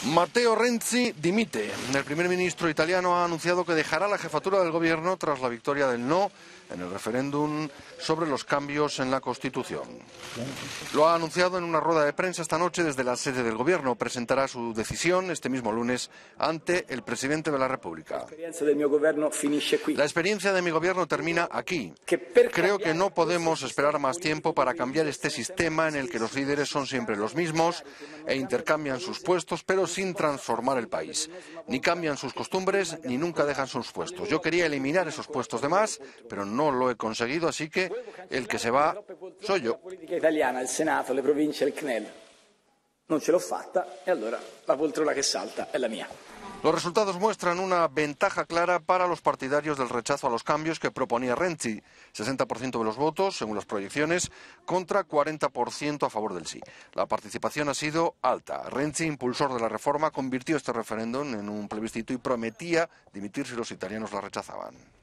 Matteo Renzi dimite. El primer ministro italiano ha anunciado que dejará la jefatura del gobierno tras la victoria del no en el referéndum sobre los cambios en la Constitución. Lo ha anunciado en una rueda de prensa esta noche desde la sede del gobierno. Presentará su decisión este mismo lunes ante el presidente de la República. La experiencia de mi gobierno termina aquí. Creo que no podemos esperar más tiempo para cambiar este sistema en el que los líderes son siempre los mismos e intercambian sus puestos, pero sin transformar el país. Ni cambian sus costumbres, ni nunca dejan sus puestos. Yo quería eliminar esos puestos de más, pero no lo he conseguido, así que el que se va soy yo. Il Senato, le province e il CNEL. Non ce l'ho fatta e allora la poltrona che salta è la mia. Los resultados muestran una ventaja clara para los partidarios del rechazo a los cambios que proponía Renzi. 60% de los votos, según las proyecciones, contra 40% a favor del sí. La participación ha sido alta. Renzi, impulsor de la reforma, convirtió este referéndum en un plebiscito y prometía dimitir si los italianos la rechazaban.